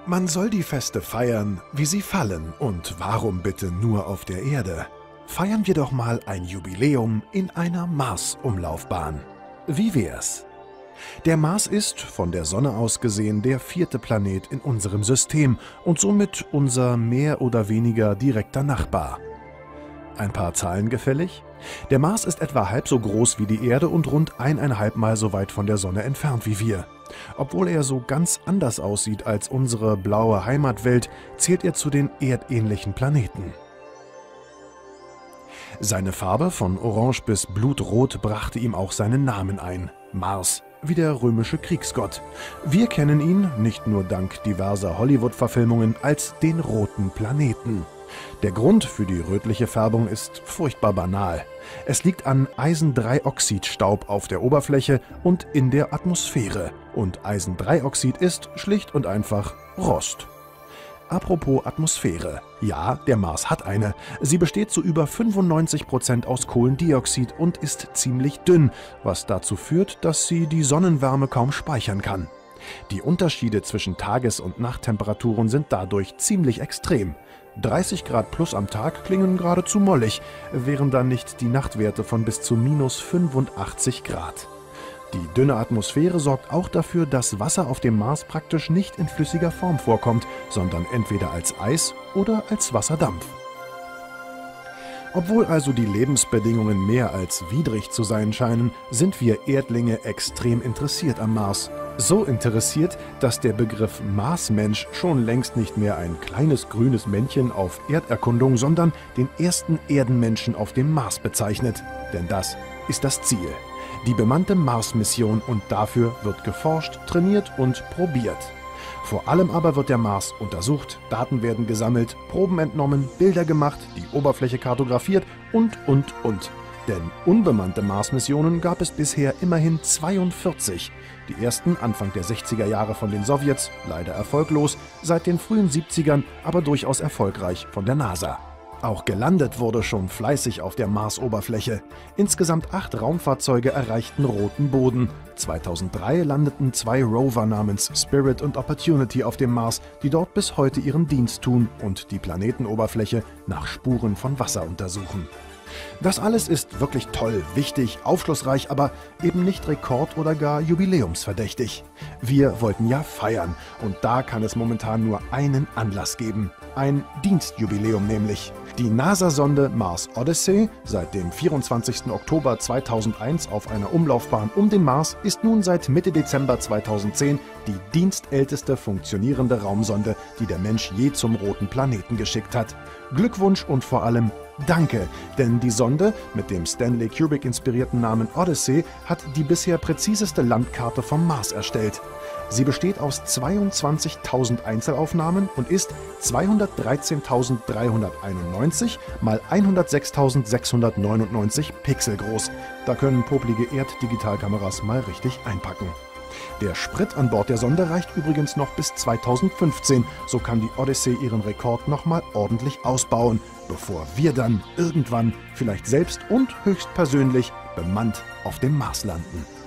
Man soll die Feste feiern, wie sie fallen, und warum bitte nur auf der Erde? Feiern wir doch mal ein Jubiläum in einer Mars-Umlaufbahn. Wie wär's? Der Mars ist, von der Sonne aus gesehen, der 4. Planet in unserem System und somit unser mehr oder weniger direkter Nachbar. Ein paar Zahlen gefällig? Der Mars ist etwa halb so groß wie die Erde und rund 1,5 Mal so weit von der Sonne entfernt wie wir. Obwohl er so ganz anders aussieht als unsere blaue Heimatwelt, zählt er zu den erdähnlichen Planeten. Seine Farbe von orange bis blutrot brachte ihm auch seinen Namen ein: Mars, wie der römische Kriegsgott. Wir kennen ihn, nicht nur dank diverser Hollywood-Verfilmungen, als den roten Planeten. Der Grund für die rötliche Färbung ist furchtbar banal. Es liegt an Eisen-3-Oxid-Staub auf der Oberfläche und in der Atmosphäre. Und Eisen-3-Oxid ist schlicht und einfach Rost. Apropos Atmosphäre. Ja, der Mars hat eine. Sie besteht zu über 95% aus Kohlendioxid und ist ziemlich dünn, was dazu führt, dass sie die Sonnenwärme kaum speichern kann. Die Unterschiede zwischen Tages- und Nachttemperaturen sind dadurch ziemlich extrem. 30 Grad plus am Tag klingen geradezu mollig, wären dann nicht die Nachtwerte von bis zu minus 85 Grad. Die dünne Atmosphäre sorgt auch dafür, dass Wasser auf dem Mars praktisch nicht in flüssiger Form vorkommt, sondern entweder als Eis oder als Wasserdampf. Obwohl also die Lebensbedingungen mehr als widrig zu sein scheinen, sind wir Erdlinge extrem interessiert am Mars. So interessiert, dass der Begriff Marsmensch schon längst nicht mehr ein kleines grünes Männchen auf Erderkundung, sondern den ersten Erdenmenschen auf dem Mars bezeichnet. Denn das ist das Ziel: die bemannte Mars-Mission, und dafür wird geforscht, trainiert und probiert. Vor allem aber wird der Mars untersucht, Daten werden gesammelt, Proben entnommen, Bilder gemacht, die Oberfläche kartografiert und. Denn unbemannte Mars-Missionen gab es bisher immerhin 42. Die ersten Anfang der 60er Jahre von den Sowjets, leider erfolglos, seit den frühen 70ern aber durchaus erfolgreich von der NASA. Auch gelandet wurde schon fleißig auf der Marsoberfläche. Insgesamt 8 Raumfahrzeuge erreichten roten Boden. 2003 landeten 2 Rover namens Spirit und Opportunity auf dem Mars, die dort bis heute ihren Dienst tun und die Planetenoberfläche nach Spuren von Wasser untersuchen. Das alles ist wirklich toll, wichtig, aufschlussreich, aber eben nicht rekord- oder gar jubiläumsverdächtig. Wir wollten ja feiern, und da kann es momentan nur einen Anlass geben. Ein Dienstjubiläum nämlich. Die NASA-Sonde Mars Odyssey, seit dem 24. Oktober 2001 auf einer Umlaufbahn um den Mars, ist nun seit Mitte Dezember 2010 die dienstälteste funktionierende Raumsonde, die der Mensch je zum roten Planeten geschickt hat. Glückwunsch und vor allem Danke, denn die Sonde mit dem Stanley Kubrick-inspirierten Namen Odyssey hat die bisher präziseste Landkarte vom Mars erstellt. Sie besteht aus 22.000 Einzelaufnahmen und ist 213.391 mal 106.699 Pixel groß. Da können popelige Erddigitalkameras mal richtig einpacken. Der Sprit an Bord der Sonde reicht übrigens noch bis 2015. So kann die Odyssey ihren Rekord nochmal ordentlich ausbauen, bevor wir dann irgendwann vielleicht selbst und höchstpersönlich bemannt auf dem Mars landen.